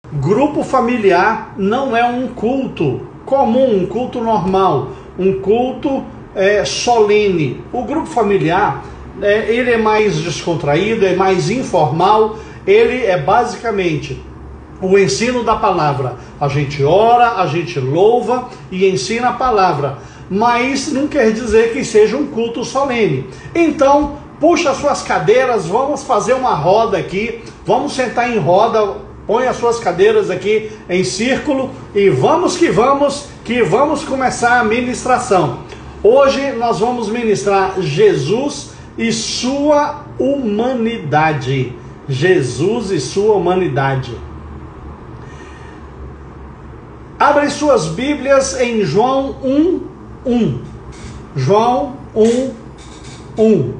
Grupo familiar não é um culto comum, um culto normal, um culto solene. O grupo familiar, ele é mais descontraído, é mais informal, ele é basicamente o ensino da palavra. A gente ora, a gente louva e ensina a palavra, mas não quer dizer que seja um culto solene. Então, puxa suas cadeiras, vamos fazer uma roda aqui, vamos sentar em roda, põe as suas cadeiras aqui em círculo e vamos que vamos começar a ministração. Hoje nós vamos ministrar Jesus e sua humanidade. Jesus e sua humanidade. Abrem suas Bíblias em João 1:1. João 1:1.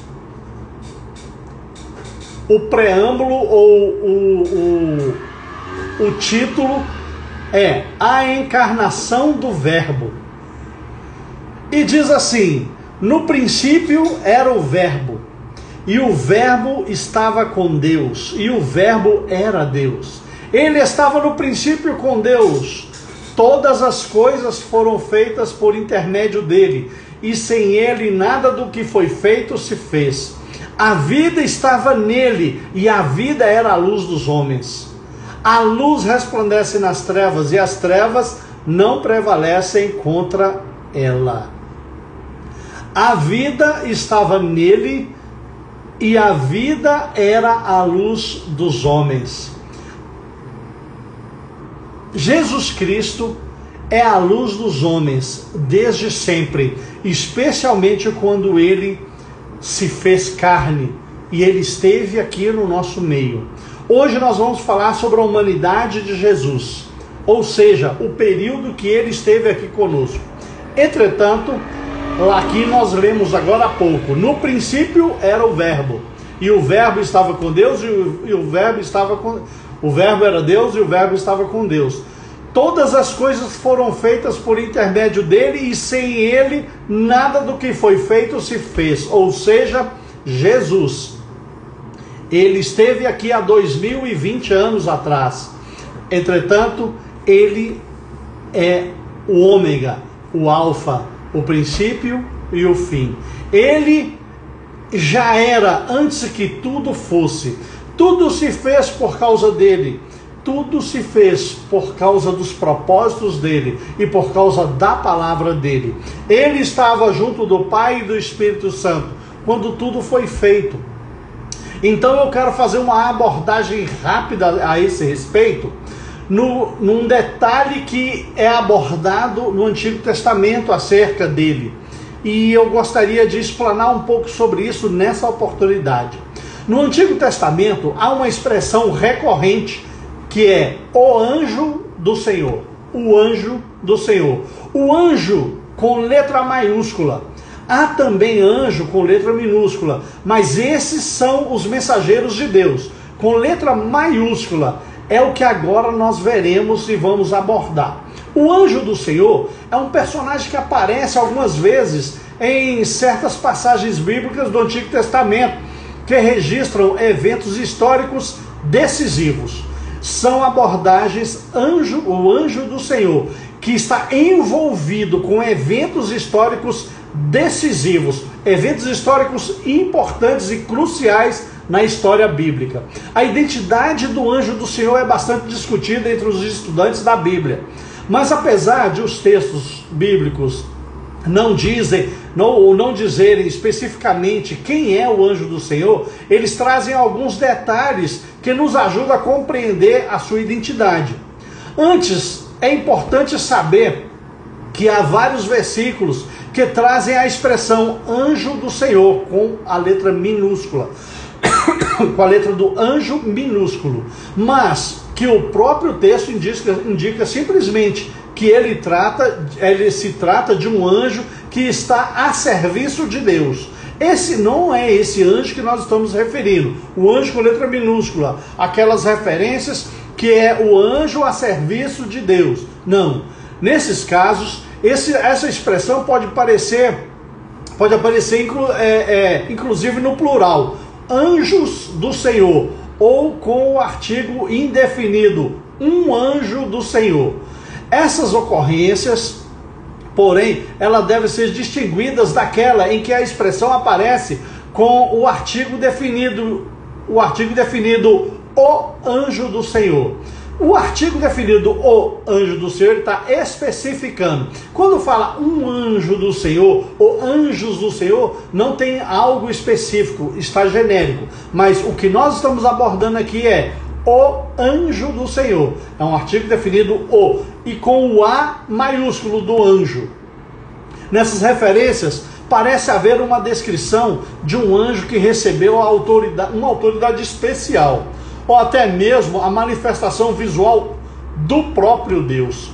O preâmbulo ou o título é A Encarnação do Verbo. E diz assim: no princípio era o Verbo, e o Verbo estava com Deus, e o Verbo era Deus. Ele estava no princípio com Deus. Todas as coisas foram feitas por intermédio dele, e sem ele nada do que foi feito se fez. A vida estava nele, e a vida era a luz dos homens. A luz resplandece nas trevas, e as trevas não prevalecem contra ela. A vida estava nele, e a vida era a luz dos homens. Jesus Cristo é a luz dos homens desde sempre, especialmente quando ele se fez carne e ele esteve aqui no nosso meio. Hoje nós vamos falar sobre a humanidade de Jesus, ou seja, o período que ele esteve aqui conosco. Entretanto, aqui nós lemos agora há pouco: no princípio era o Verbo, e o Verbo estava com Deus, o Verbo era Deus, e o Verbo estava com Deus. Todas as coisas foram feitas por intermédio dele, e sem ele nada do que foi feito se fez. Ou seja, Jesus, ele esteve aqui há 2020 anos atrás. Entretanto, ele é o ômega, o alfa, o princípio e o fim. Ele já era antes que tudo fosse. Tudo se fez por causa dele. Tudo se fez por causa dos propósitos dele e por causa da palavra dele. Ele estava junto do Pai e do Espírito Santo quando tudo foi feito. Então eu quero fazer uma abordagem rápida a esse respeito, num detalhe que é abordado no Antigo Testamento acerca dele. E eu gostaria de explanar um pouco sobre isso nessa oportunidade. No Antigo Testamento há uma expressão recorrente que é o anjo do Senhor. O anjo do Senhor. O anjo com letra maiúscula. Há também anjo com letra minúscula, mas esses são os mensageiros de Deus. Com letra maiúscula é o que agora nós veremos e vamos abordar. O anjo do Senhor é um personagem que aparece algumas vezes em certas passagens bíblicas do Antigo Testamento, que registram eventos históricos decisivos. São abordagens o anjo do Senhor, que está envolvido com eventos históricos decisivos, eventos históricos importantes e cruciais na história bíblica. A identidade do anjo do Senhor é bastante discutida entre os estudantes da Bíblia, mas apesar de os textos bíblicos não dizerem especificamente quem é o anjo do Senhor, eles trazem alguns detalhes que nos ajudam a compreender a sua identidade. Antes, é importante saber que há vários versículos que trazem a expressão anjo do Senhor com a letra minúscula, com a letra do anjo minúsculo, mas que o próprio texto indica simplesmente que ele se trata de um anjo que está a serviço de Deus. Esse não é esse anjo que nós estamos referindo, o anjo com letra minúscula, aquelas referências que é o anjo a serviço de Deus. Não, nesses casos, essa expressão pode aparecer inclusive no plural, anjos do Senhor, ou com o artigo indefinido, um anjo do Senhor. Essas ocorrências, porém, elas devem ser distinguidas daquela em que a expressão aparece com o artigo definido o anjo do Senhor. O artigo definido o anjo do Senhor está especificando. Quando fala um anjo do Senhor ou anjos do Senhor, não tem algo específico, está genérico. Mas o que nós estamos abordando aqui é o anjo do Senhor. É um artigo definido o e com o A maiúsculo do anjo. Nessas referências, parece haver uma descrição de um anjo que recebeu uma autoridade especial, ou até mesmo a manifestação visual do próprio Deus.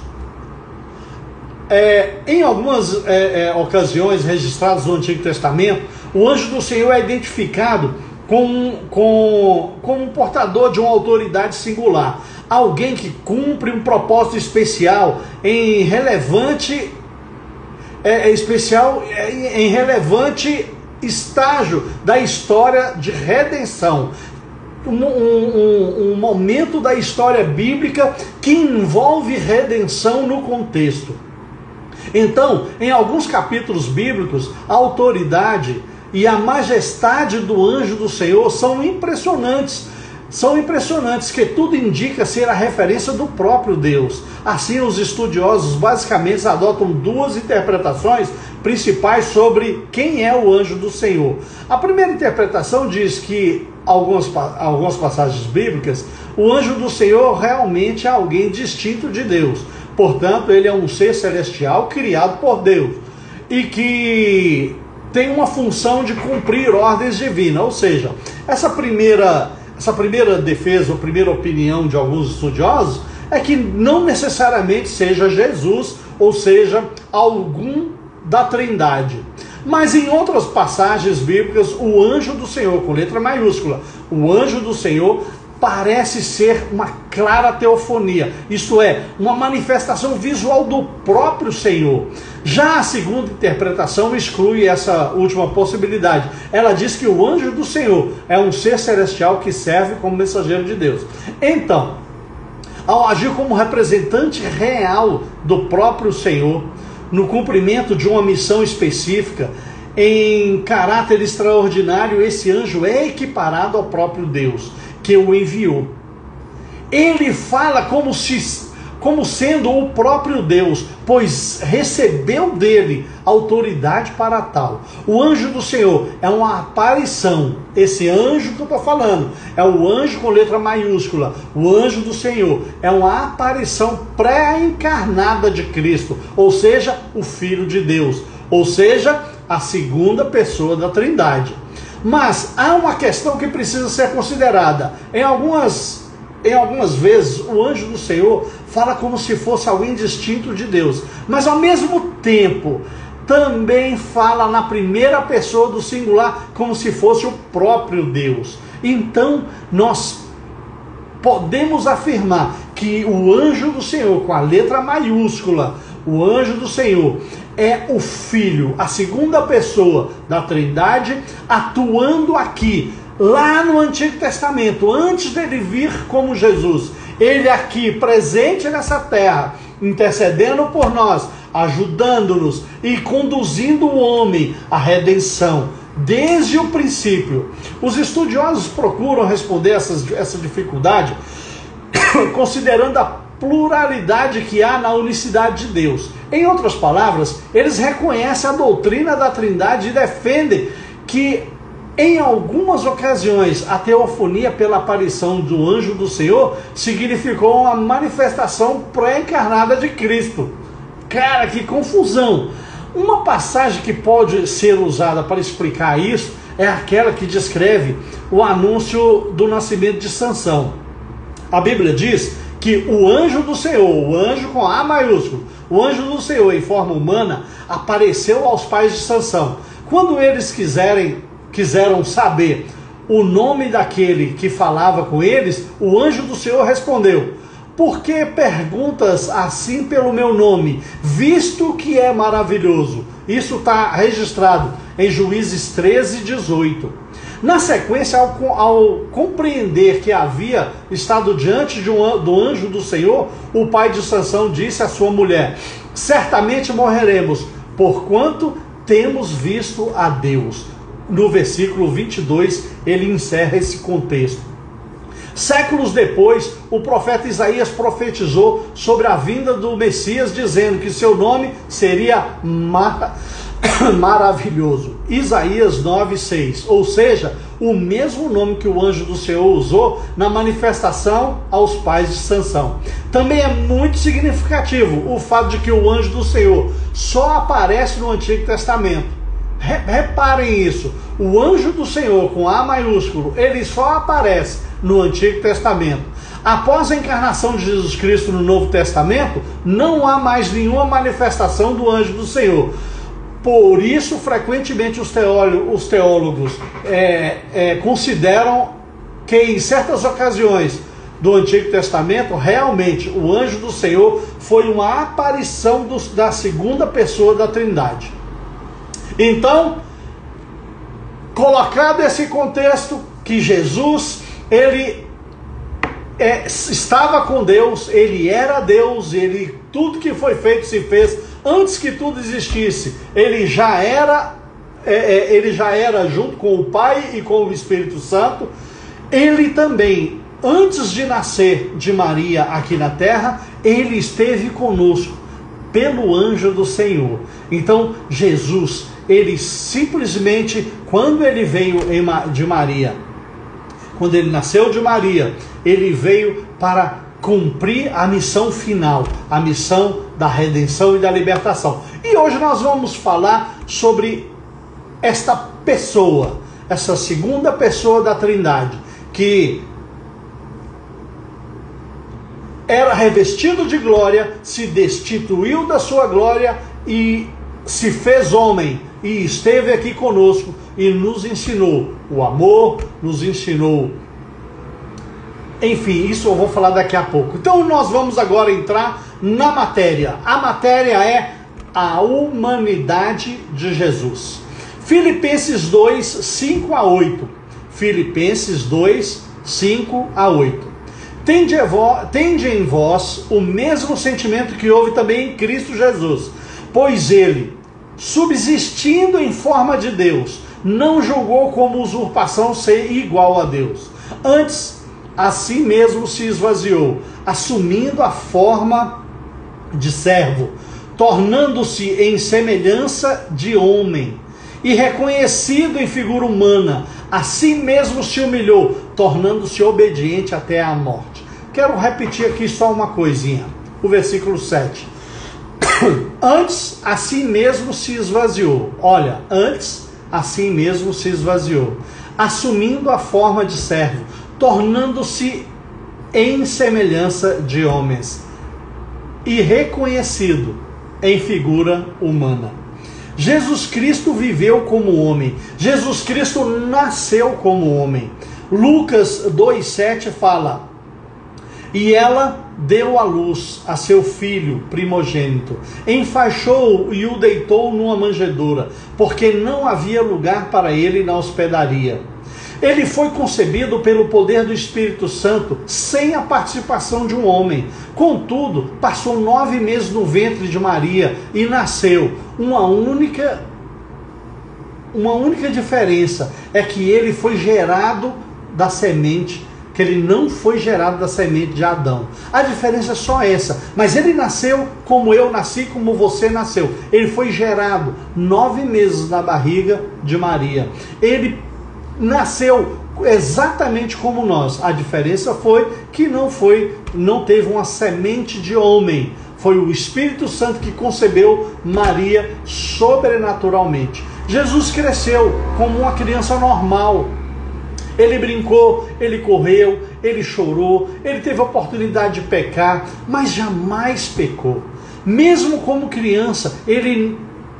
Em algumas ocasiões registradas no Antigo Testamento, o anjo do Senhor é identificado como um portador de uma autoridade singular, alguém que cumpre um propósito especial em relevante estágio da história de redenção. Um momento da história bíblica que envolve redenção no contexto. Então, em alguns capítulos bíblicos, a autoridade e a majestade do anjo do Senhor são impressionantes, que tudo indica ser a referência do próprio Deus. Assim, os estudiosos basicamente adotam duas interpretações principais sobre quem é o anjo do Senhor. A primeira interpretação diz que, algumas passagens bíblicas, o anjo do Senhor realmente é alguém distinto de Deus. Portanto, ele é um ser celestial criado por Deus e que tem uma função de cumprir ordens divinas. Ou seja, essa primeira defesa, ou primeira opinião de alguns estudiosos, é que não necessariamente seja Jesus, ou seja, algum da Trindade. Mas em outras passagens bíblicas, o anjo do Senhor, com letra maiúscula, o anjo do Senhor parece ser uma clara teofonia, isto é, uma manifestação visual do próprio Senhor. Já a segunda interpretação exclui essa última possibilidade. Ela diz que o anjo do Senhor é um ser celestial que serve como mensageiro de Deus. Então, ao agir como representante real do próprio Senhor, no cumprimento de uma missão específica, em caráter extraordinário, esse anjo é equiparado ao próprio Deus, que o enviou. Ele fala como sendo o próprio Deus, pois recebeu dele autoridade para tal. O anjo do Senhor é uma aparição. Esse anjo que eu estou falando é o anjo com letra maiúscula. O anjo do Senhor é uma aparição pré-encarnada de Cristo, ou seja, o Filho de Deus, ou seja, a segunda pessoa da Trindade. Mas há uma questão que precisa ser considerada. Em algumas vezes, o anjo do Senhor fala como se fosse alguém distinto de Deus, mas ao mesmo tempo também fala na primeira pessoa do singular, como se fosse o próprio Deus. Então, nós podemos afirmar que o anjo do Senhor, com a letra maiúscula, o anjo do Senhor é o Filho, a segunda pessoa da Trindade, atuando aqui, lá no Antigo Testamento, antes dele vir como Jesus. Ele aqui, presente nessa terra, intercedendo por nós, ajudando-nos e conduzindo o homem à redenção, desde o princípio. Os estudiosos procuram responder essa dificuldade considerando a pluralidade que há na unicidade de Deus. Em outras palavras, eles reconhecem a doutrina da Trindade e defendem que, em algumas ocasiões, a teofonia pela aparição do anjo do Senhor significou uma manifestação pré-encarnada de Cristo. Cara, que confusão! Uma passagem que pode ser usada para explicar isso é aquela que descreve o anúncio do nascimento de Sansão. A Bíblia diz que o anjo do Senhor, o anjo com A maiúsculo, o anjo do Senhor em forma humana, apareceu aos pais de Sansão. Quando eles quiseram saber o nome daquele que falava com eles, o anjo do Senhor respondeu: por que perguntas assim pelo meu nome, visto que é maravilhoso? Isso está registrado em Juízes 13:18. Na sequência, ao compreender que havia estado diante do anjo do Senhor, o pai de Sansão disse à sua mulher: certamente morreremos, porquanto temos visto a Deus. No versículo 22, ele encerra esse contexto. Séculos depois, o profeta Isaías profetizou sobre a vinda do Messias, dizendo que seu nome seria maravilhoso. Isaías 9:6, ou seja, o mesmo nome que o anjo do Senhor usou na manifestação aos pais de Sansão. Também é muito significativo o fato de que o anjo do Senhor só aparece no Antigo Testamento. Reparem isso, o anjo do Senhor com A maiúsculo, ele só aparece no Antigo Testamento. Após a encarnação de Jesus Cristo no Novo Testamento, não há mais nenhuma manifestação do anjo do Senhor. Por isso, frequentemente os teólogos consideram que em certas ocasiões do Antigo Testamento, realmente o anjo do Senhor foi uma aparição da segunda pessoa da Trindade. Então, colocado esse contexto que Jesus, ele estava com Deus, ele era Deus, tudo que foi feito se fez antes que tudo existisse. Ele já era junto com o Pai e com o Espírito Santo. Ele também, antes de nascer de Maria aqui na terra, ele esteve conosco pelo anjo do Senhor. Então, Jesus, ele simplesmente, quando ele veio de Maria, quando ele nasceu de Maria, ele veio para cumprir a missão final, a missão da redenção e da libertação. E hoje nós vamos falar sobre esta pessoa, essa segunda pessoa da Trindade, que era revestido de glória, se destituiu da sua glória e se fez homem, e esteve aqui conosco e nos ensinou o amor, nos ensinou, enfim, isso eu vou falar daqui a pouco. Então nós vamos agora entrar na matéria. A matéria é a humanidade de Jesus. Filipenses 2, 5 a 8. Filipenses 2, 5 a 8. Tende em vós o mesmo sentimento que houve também em Cristo Jesus, pois ele, subsistindo em forma de Deus, não julgou como usurpação ser igual a Deus. Antes, a si mesmo se esvaziou, assumindo a forma de servo, tornando-se em semelhança de homem, e reconhecido em figura humana, a si mesmo se humilhou, tornando-se obediente até a morte. Quero repetir aqui só uma coisinha, o versículo 7. Antes, a si mesmo se esvaziou. Olha, antes, a si mesmo se esvaziou, assumindo a forma de servo, tornando-se em semelhança de homens, e reconhecido em figura humana. Jesus Cristo viveu como homem. Jesus Cristo nasceu como homem. Lucas 2,7 fala: e ela deu à luz a seu filho primogênito, enfaixou-o e o deitou numa manjedoura, porque não havia lugar para ele na hospedaria. Ele foi concebido pelo poder do Espírito Santo, sem a participação de um homem. Contudo, passou 9 meses no ventre de Maria e nasceu. Uma única diferença é que ele foi gerado da semente, que ele não foi gerado da semente de Adão. A diferença é só essa. Mas ele nasceu como eu nasci, como você nasceu. Ele foi gerado 9 meses na barriga de Maria. Ele nasceu exatamente como nós. A diferença foi que não teve uma semente de homem. Foi o Espírito Santo que concebeu Maria sobrenaturalmente. Jesus cresceu como uma criança normal. Ele brincou, ele correu, ele chorou, ele teve a oportunidade de pecar, mas jamais pecou. Mesmo como criança, ele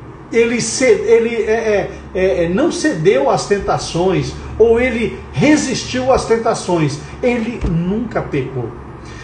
não cedeu às tentações, ou ele resistiu às tentações. Ele nunca pecou.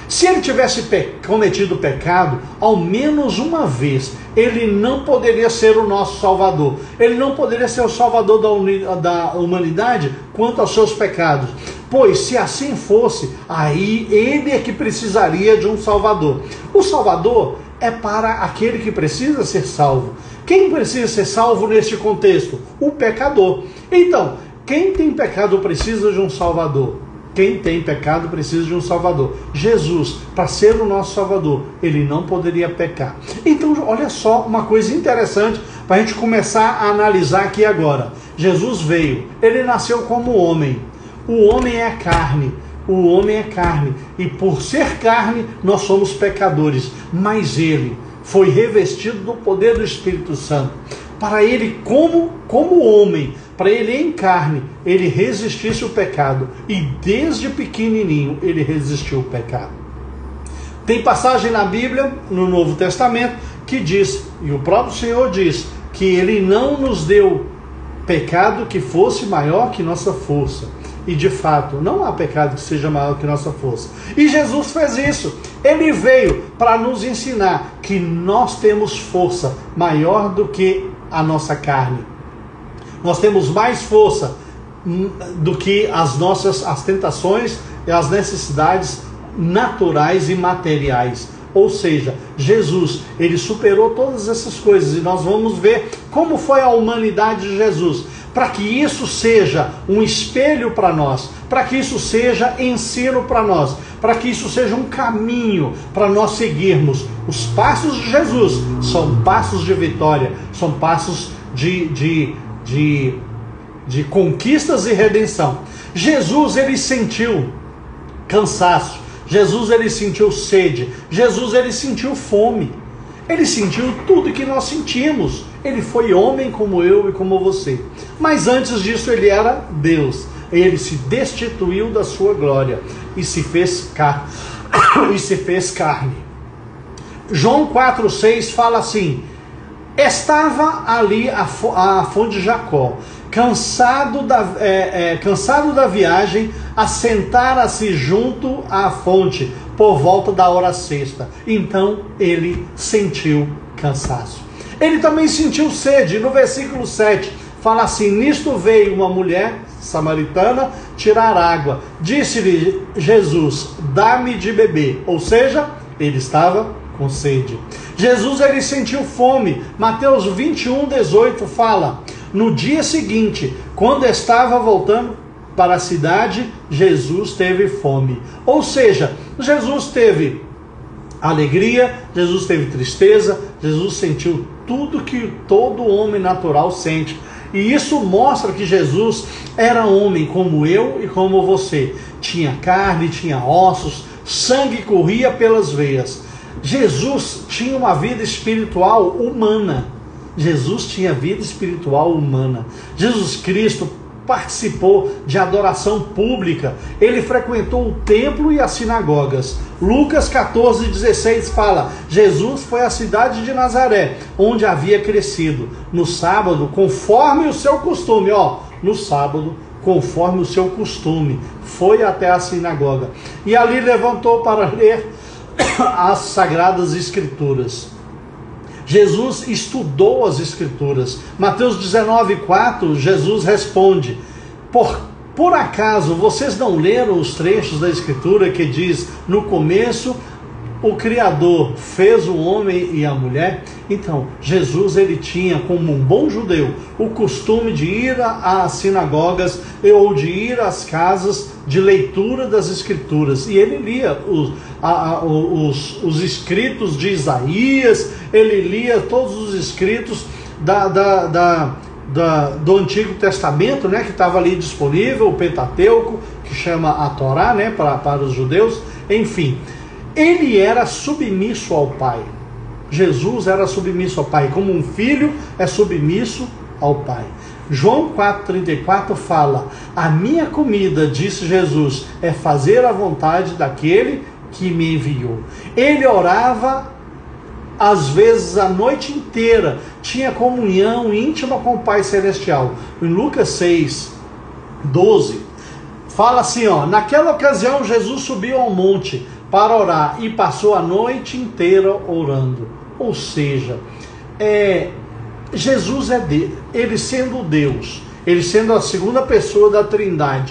Se ele tivesse cometido pecado, ao menos uma vez, ele não poderia ser o nosso Salvador. Ele não poderia ser o Salvador da humanidade quanto aos seus pecados. Pois, se assim fosse, aí ele é que precisaria de um Salvador. O Salvador é para aquele que precisa ser salvo. Quem precisa ser salvo neste contexto? O pecador. Então, quem tem pecado precisa de um Salvador. Quem tem pecado precisa de um Salvador. Jesus, para ser o nosso Salvador, ele não poderia pecar. Então, olha só uma coisa interessante para a gente começar a analisar aqui agora. Jesus veio, ele nasceu como homem. O homem é carne. O homem é carne. E por ser carne, nós somos pecadores. Mas ele foi revestido do poder do Espírito Santo. Para ele, como homem, para ele em carne, ele resistisse o pecado. E desde pequenininho, ele resistiu o pecado. Tem passagem na Bíblia, no Novo Testamento, que diz, e o próprio Senhor diz, que ele não nos deu pecado que fosse maior que nossa força. E de fato, não há pecado que seja maior que nossa força. E Jesus fez isso. Ele veio para nos ensinar que nós temos força maior do que a nossa carne. Nós temos mais força do que as tentações e as necessidades naturais e materiais. Ou seja, Jesus, ele superou todas essas coisas. E nós vamos ver como foi a humanidade de Jesus. Para que isso seja um espelho para nós, para que isso seja ensino para nós, para que isso seja um caminho para nós seguirmos. Os passos de Jesus são passos de vitória, são passos de conquistas e redenção. Jesus, ele sentiu cansaço, Jesus, ele sentiu sede, Jesus, ele sentiu fome. Ele sentiu tudo que nós sentimos. Ele foi homem como eu e como você. Mas antes disso ele era Deus. Ele se destituiu da sua glória e se fez carne. João 4,6 fala assim: estava ali a fonte de Jacó, cansado da viagem, assentara-se junto à fonte por volta da hora sexta. Então ele sentiu cansaço. Ele também sentiu sede. No versículo 7 fala assim: nisto veio uma mulher samaritana tirar água. Disse-lhe Jesus: dá-me de beber. Ou seja, ele estava com sede. Jesus, ele sentiu fome. Mateus 21:18 fala: no dia seguinte, quando estava voltando para a cidade, Jesus teve fome. Ou seja, Jesus teve alegria, Jesus teve tristeza, Jesus sentiu tudo que todo homem natural sente. E isso mostra que Jesus era homem como eu e como você. Tinha carne, tinha ossos, sangue corria pelas veias. Jesus tinha uma vida espiritual humana. Jesus tinha vida espiritual humana. Jesus Cristo participou de adoração pública. Ele frequentou o templo e as sinagogas. Lucas 14:16 fala: Jesus foi à cidade de Nazaré, onde havia crescido. No sábado, conforme o seu costume, no sábado, conforme o seu costume, foi até a sinagoga. E ali levantou para ler as Sagradas Escrituras. Jesus estudou as Escrituras. Mateus 19:4, Jesus responde: por acaso vocês não leram os trechos da Escritura que diz: no começo o Criador fez o homem e a mulher? Então, Jesus, ele tinha, como um bom judeu, o costume de ir às sinagogas ou de ir às casas de leitura das Escrituras. E ele lia os escritos de Isaías, ele lia todos os escritos do Antigo Testamento, né, que estava ali disponível, o Pentateuco, que chama a Torá, né, para os judeus. Enfim, ele era submisso ao Pai. Jesus era submisso ao Pai, como um filho é submisso ao Pai. João 4,34 fala: a minha comida, disse Jesus, é fazer a vontade daquele que me enviou. Ele orava às vezes a noite inteira, tinha comunhão íntima com o Pai Celestial. Em Lucas 6:12 fala assim: naquela ocasião Jesus subiu ao monte, para orar e passou a noite inteira orando. Ou seja, Jesus é Deus, ele sendo Deus, ele sendo a segunda pessoa da Trindade,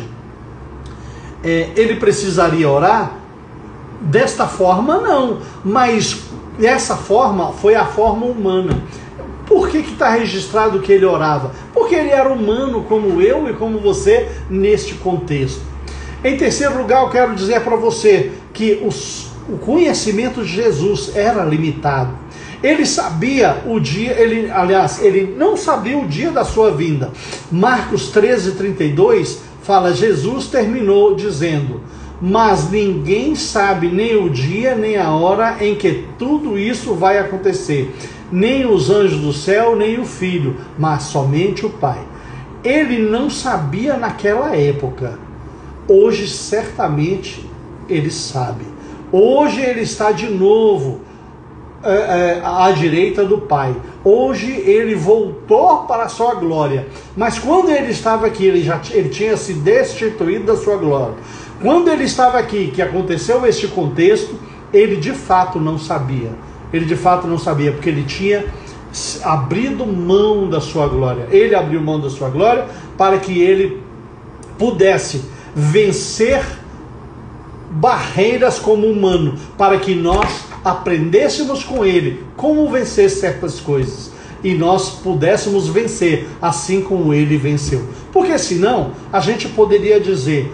ele precisaria orar? Desta forma não, mas essa forma foi a forma humana. Por que está registrado que ele orava? Porque ele era humano como eu e como você neste contexto. Em terceiro lugar, eu quero dizer para você que o conhecimento de Jesus era limitado. Ele sabia o dia, ele não sabia o dia da sua vinda. Marcos 13:32 fala, Jesus terminou dizendo, mas ninguém sabe nem o dia nem a hora em que tudo isso vai acontecer, nem os anjos do céu, nem o Filho, mas somente o Pai. Ele não sabia naquela época. Hoje certamente ele sabe. Hoje ele está de novo à direita do Pai. Hoje ele voltou para a sua glória. Mas quando ele estava aqui, ele tinha se destituído da sua glória. Quando ele estava aqui, que aconteceu este contexto, ele de fato não sabia. Ele de fato não sabia, porque ele tinha abrido mão da sua glória. Ele abriu mão da sua glória para que ele pudesse vencer barreiras como humano, para que nós aprendêssemos com ele como vencer certas coisas e nós pudéssemos vencer assim como ele venceu. Porque senão a gente poderia dizer,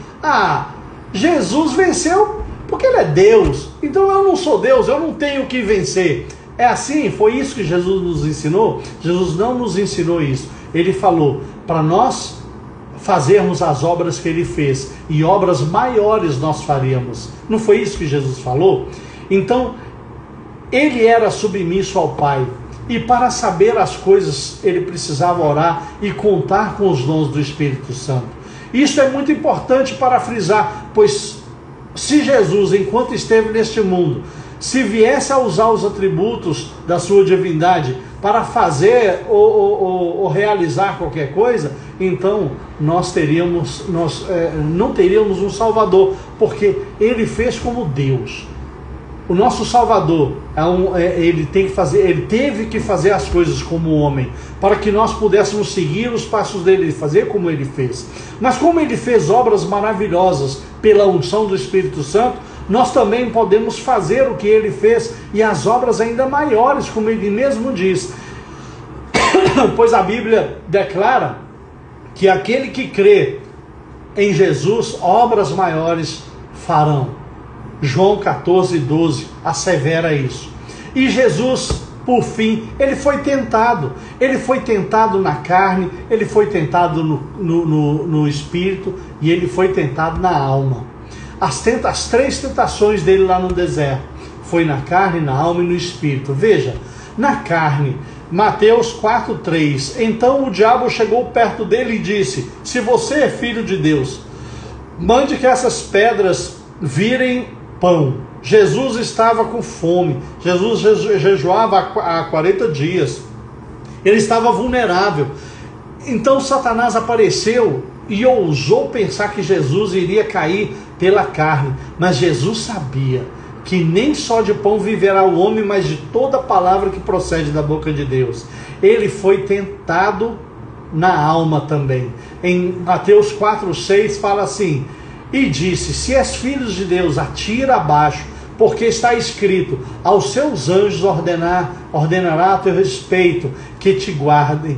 Jesus venceu porque ele é Deus, então eu não sou Deus, eu não tenho que vencer. É assim? Foi isso que Jesus nos ensinou? Jesus não nos ensinou isso. Ele falou para nós fazermos as obras que ele fez, e obras maiores nós faríamos. Não foi isso que Jesus falou? Então, ele era submisso ao Pai, e para saber as coisas, ele precisava orar e contar com os dons do Espírito Santo. Isso é muito importante para frisar, pois se Jesus, enquanto esteve neste mundo, se viesse a usar os atributos da sua divindade para fazer ou realizar qualquer coisa, então nós não teríamos um Salvador, porque ele fez como Deus. O nosso Salvador ele teve que fazer as coisas como homem, para que nós pudéssemos seguir os passos dele e fazer como ele fez. Mas como ele fez obras maravilhosas pela unção do Espírito Santo, nós também podemos fazer o que ele fez e as obras ainda maiores, como ele mesmo diz. Pois a Bíblia declara que aquele que crê em Jesus, obras maiores farão. João 14:12 assevera isso. E Jesus, por fim, ele foi tentado. Ele foi tentado na carne, ele foi tentado no espírito e ele foi tentado na alma. As três tentações dele lá no deserto foi na carne, na alma e no espírito. Veja, na carne, Mateus 4:3. Então o diabo chegou perto dele e disse: se você é filho de Deus, mande que essas pedras virem pão. Jesus estava com fome. Jesus jejuava há 40 dias. Ele estava vulnerável. Então Satanás apareceu e ousou pensar que Jesus iria cair pela carne. Mas Jesus sabia que nem só de pão viverá o homem, mas de toda palavra que procede da boca de Deus. Ele foi tentado na alma também. Em Mateus 4:6 fala assim: e disse: se és filho de Deus, atira abaixo, porque está escrito: aos seus anjos ordenará a teu respeito, que te guardem,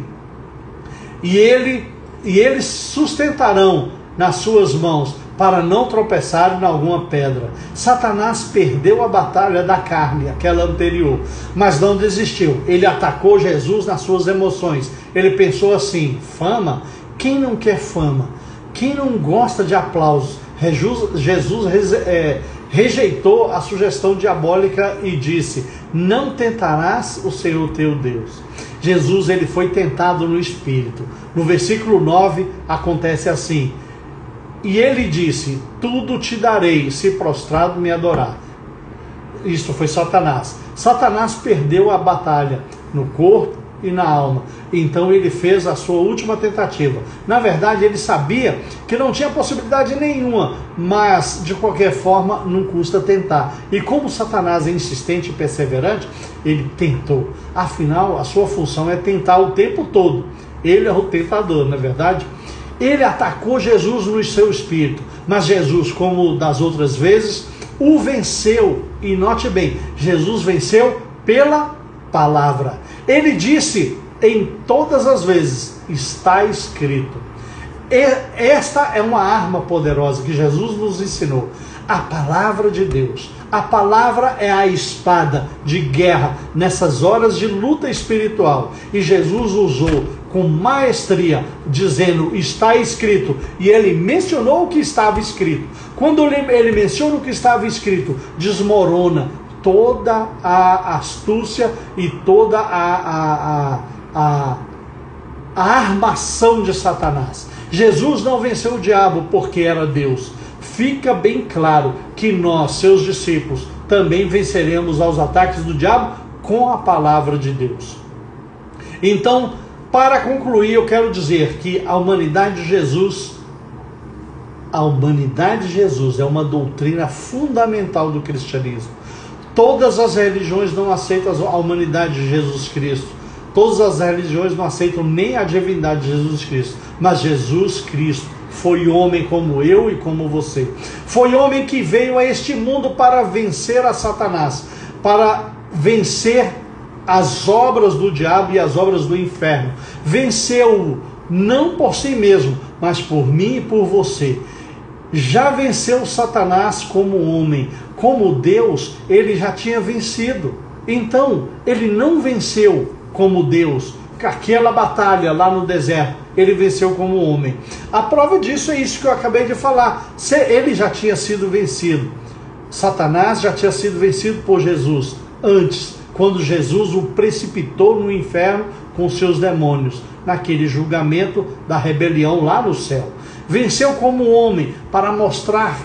e eles sustentarão nas suas mãos, para não tropeçarem em alguma pedra. Satanás perdeu a batalha da carne, aquela anterior, mas não desistiu. Ele atacou Jesus nas suas emoções. Ele pensou assim: fama? Quem não quer fama? Quem não gosta de aplausos? Jesus rejeitou a sugestão diabólica e disse: não tentarás o Senhor teu Deus. Jesus, ele foi tentado no espírito. No versículo 9 acontece assim: e ele disse: tudo te darei, se prostrado me adorar. Isto foi Satanás. Satanás perdeu a batalha no corpo, e na alma. Então ele fez a sua última tentativa. Na verdade, ele sabia que não tinha possibilidade nenhuma, mas de qualquer forma não custa tentar. E como Satanás é insistente e perseverante, ele tentou. Afinal, a sua função é tentar o tempo todo. Ele é o tentador, não é verdade? Ele atacou Jesus no seu espírito, mas Jesus, como das outras vezes, o venceu. E note bem, Jesus venceu pela palavra. Ele disse em todas as vezes: está escrito. Esta é uma arma poderosa que Jesus nos ensinou. A palavra de Deus. A palavra é a espada de guerra nessas horas de luta espiritual. E Jesus usou com maestria, dizendo: está escrito. E ele mencionou o que estava escrito. Quando ele menciona o que estava escrito, desmorona toda a astúcia e toda a armação de Satanás. Jesus não venceu o diabo porque era Deus. Fica bem claro que nós, seus discípulos, também venceremos aos ataques do diabo com a palavra de Deus. Então, para concluir, eu quero dizer que a humanidade de Jesus é uma doutrina fundamental do cristianismo. Todas as religiões não aceitam a humanidade de Jesus Cristo. Todas as religiões não aceitam nem a divindade de Jesus Cristo. Mas Jesus Cristo foi homem como eu e como você. Foi homem que veio a este mundo para vencer a Satanás, para vencer as obras do diabo e as obras do inferno. Venceu-o não por si mesmo, mas por mim e por você. Já venceu Satanás como homem. Como Deus, ele já tinha vencido. Então, ele não venceu como Deus. Aquela batalha lá no deserto, ele venceu como homem. A prova disso é isso que eu acabei de falar. Ele já tinha sido vencido. Satanás já tinha sido vencido por Jesus antes, quando Jesus o precipitou no inferno com seus demônios, naquele julgamento da rebelião lá no céu. Venceu como homem para mostrar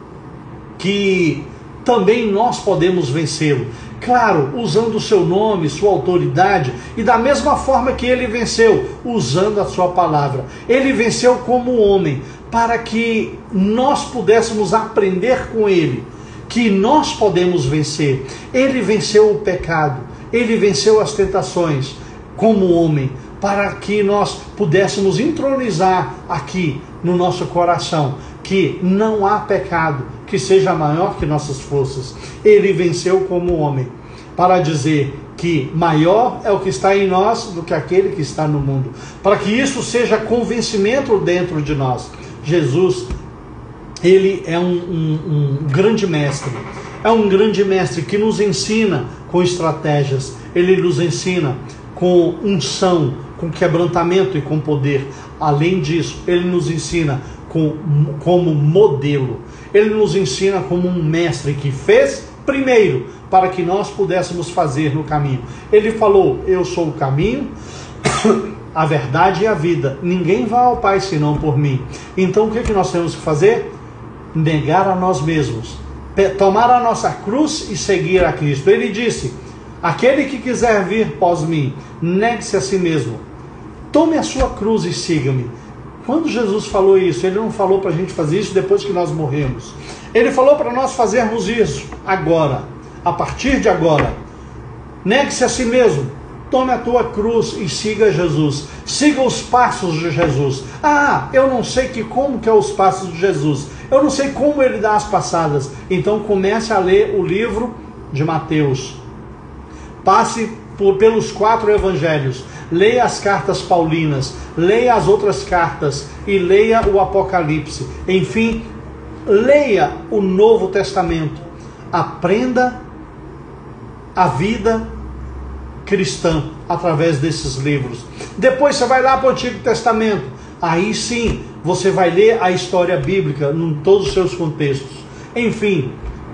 que também nós podemos vencê-lo. Claro, usando o seu nome, sua autoridade, e da mesma forma que ele venceu, usando a sua palavra. Ele venceu como homem, para que nós pudéssemos aprender com ele, que nós podemos vencer. Ele venceu o pecado, ele venceu as tentações como homem, para que nós pudéssemos entronizar aqui no nosso coração que não há pecado que seja maior que nossas forças. Ele venceu como homem, para dizer que maior é o que está em nós do que aquele que está no mundo, para que isso seja convencimento dentro de nós. Jesus, ele é um grande mestre, é um grande mestre que nos ensina com estratégias, ele nos ensina com unção, com quebrantamento e com poder. Além disso, ele nos ensina como modelo, ele nos ensina como um mestre que fez primeiro, para que nós pudéssemos fazer no caminho. Ele falou: eu sou o caminho, a verdade e a vida. Ninguém vai ao Pai senão por mim. Então o que nós temos que fazer? Negar a nós mesmos, tomar a nossa cruz e seguir a Cristo. Ele disse: aquele que quiser vir após mim, negue-se a si mesmo, tome a sua cruz e siga-me. Quando Jesus falou isso, ele não falou para a gente fazer isso depois que nós morremos. Ele falou para nós fazermos isso agora, a partir de agora. Negue-se a si mesmo, tome a tua cruz e siga Jesus. Siga os passos de Jesus. Ah, eu não sei como que é os passos de Jesus. Eu não sei como ele dá as passadas. Então comece a ler o livro de Mateus. Passe pelos 4 evangelhos. Leia as cartas paulinas. Leia as outras cartas. E leia o Apocalipse. Enfim, leia o Novo Testamento. Aprenda a vida cristã através desses livros. Depois você vai lá para o Antigo Testamento. Aí sim, você vai ler a história bíblica em todos os seus contextos. Enfim,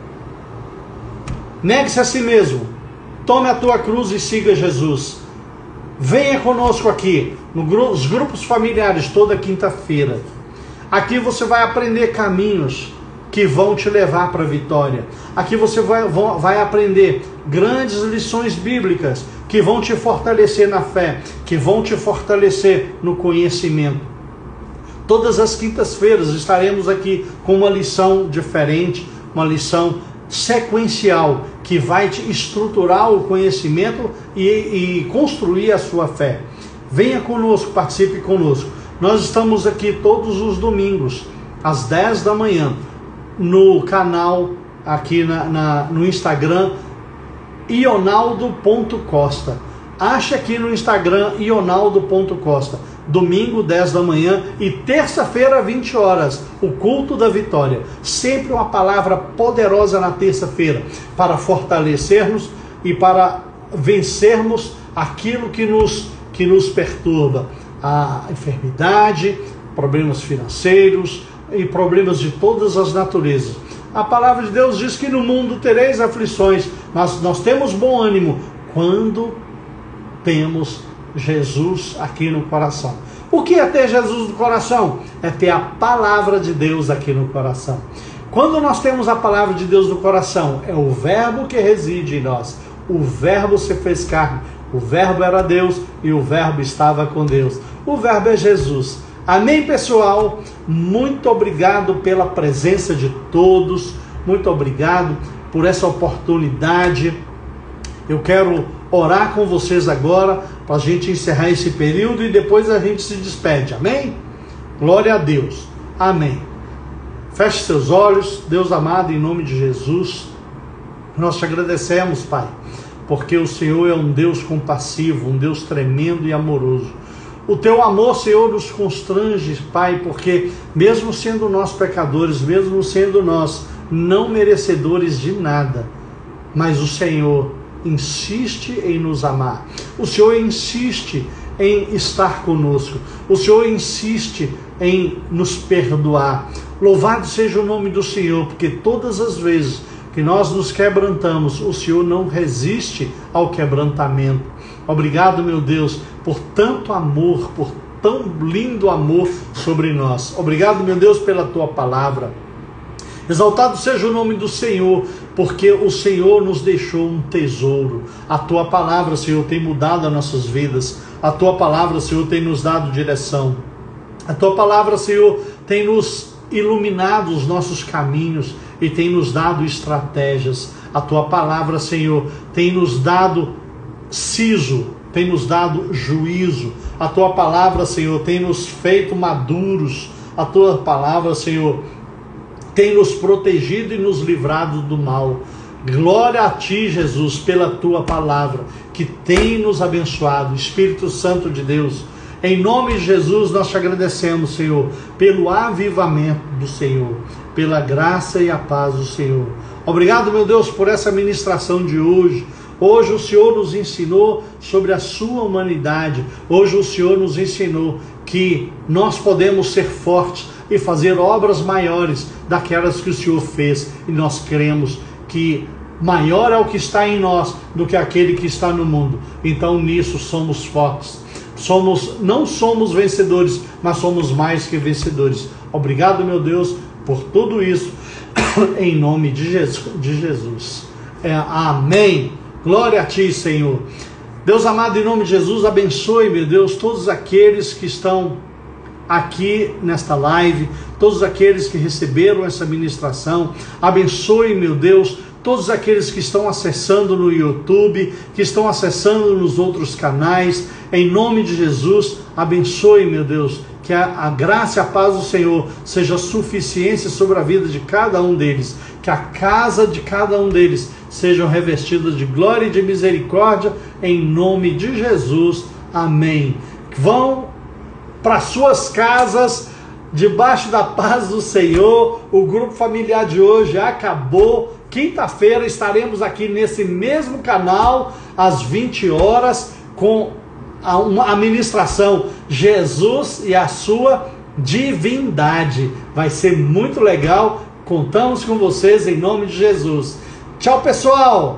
negue-se a si mesmo. Tome a tua cruz e siga Jesus. Venha conosco aqui, nos grupos familiares, toda quinta-feira. Aqui você vai aprender caminhos que vão te levar para a vitória. Aqui você vai aprender grandes lições bíblicas que vão te fortalecer na fé, que vão te fortalecer no conhecimento. Todas as quintas-feiras estaremos aqui com uma lição diferente, uma lição sequencial, que vai te estruturar o conhecimento e construir a sua fé. Venha conosco, participe conosco. Nós estamos aqui todos os domingos, às 10 da manhã, no canal, aqui no Instagram, ionaldo.costa. Ache aqui no Instagram, ionaldo.costa. Domingo, 10 da manhã, e terça-feira, 20 horas, o culto da vitória. Sempre uma palavra poderosa na terça-feira, para fortalecermos e para vencermos aquilo que nos perturba. A enfermidade, problemas financeiros e problemas de todas as naturezas. A palavra de Deus diz que no mundo tereis aflições, mas nós temos bom ânimo quando temos Jesus aqui no coração. O que é ter Jesus no coração? É ter a palavra de Deus aqui no coração. Quando nós temos a palavra de Deus no coração, é o verbo que reside em nós. O verbo se fez carne. O verbo era Deus e o verbo estava com Deus. O verbo é Jesus. Amém, pessoal? Muito obrigado pela presença de todos. Muito obrigado por essa oportunidade. Eu quero orar com vocês agora para a gente encerrar esse período e depois a gente se despede. Amém? Glória a Deus. Amém. Feche seus olhos. Deus amado, em nome de Jesus, nós te agradecemos, Pai, porque o Senhor é um Deus compassivo, um Deus tremendo e amoroso. O teu amor, Senhor, nos constrange, Pai, porque mesmo sendo nós pecadores, mesmo sendo nós não merecedores de nada, mas o Senhor insiste em nos amar. O Senhor insiste em estar conosco. O Senhor insiste em nos perdoar. Louvado seja o nome do Senhor, porque todas as vezes que nós nos quebrantamos, o Senhor não resiste ao quebrantamento. Obrigado, meu Deus, por tanto amor, por tão lindo amor sobre nós. Obrigado, meu Deus, pela tua palavra. Exaltado seja o nome do Senhor, porque o Senhor nos deixou um tesouro. A tua palavra, Senhor, tem mudado as nossas vidas. A tua palavra, Senhor, tem nos dado direção. A tua palavra, Senhor, tem nos iluminado os nossos caminhos e tem nos dado estratégias. A tua palavra, Senhor, tem nos dado siso, tem nos dado juízo. A tua palavra, Senhor, tem nos feito maduros. A tua palavra, Senhor, tem nos protegido e nos livrado do mal. Glória a ti, Jesus, pela tua palavra, que tem nos abençoado. Espírito Santo de Deus, em nome de Jesus, nós te agradecemos, Senhor, pelo avivamento do Senhor, pela graça e a paz do Senhor. Obrigado, meu Deus, por essa ministração de hoje. Hoje o Senhor nos ensinou sobre a sua humanidade. Hoje o Senhor nos ensinou que nós podemos ser fortes e fazer obras maiores daquelas que o Senhor fez. E nós cremos que maior é o que está em nós do que aquele que está no mundo. Então nisso somos fortes. Não somos vencedores, mas somos mais que vencedores. Obrigado, meu Deus, por tudo isso, em nome de Jesus. Amém. Glória a ti, Senhor. Deus amado, em nome de Jesus, abençoe, meu Deus, todos aqueles que estão aqui nesta live, todos aqueles que receberam essa ministração. Abençoe, meu Deus, todos aqueles que estão acessando no YouTube, que estão acessando nos outros canais. Em nome de Jesus, abençoe, meu Deus, que a graça e a paz do Senhor seja suficiência sobre a vida de cada um deles, que a casa de cada um deles sejam revestidas de glória e de misericórdia, em nome de Jesus. Amém. Vão para suas casas, debaixo da paz do Senhor. O grupo familiar de hoje acabou. Quinta-feira estaremos aqui nesse mesmo canal, às 20 horas, com a ministração Jesus e a sua divindade. Vai ser muito legal. Contamos com vocês em nome de Jesus. Tchau, pessoal.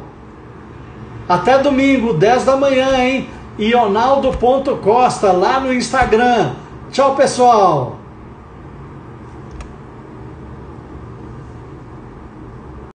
Até domingo, 10 da manhã, hein? ionaldo.costa lá no Instagram. Tchau, pessoal.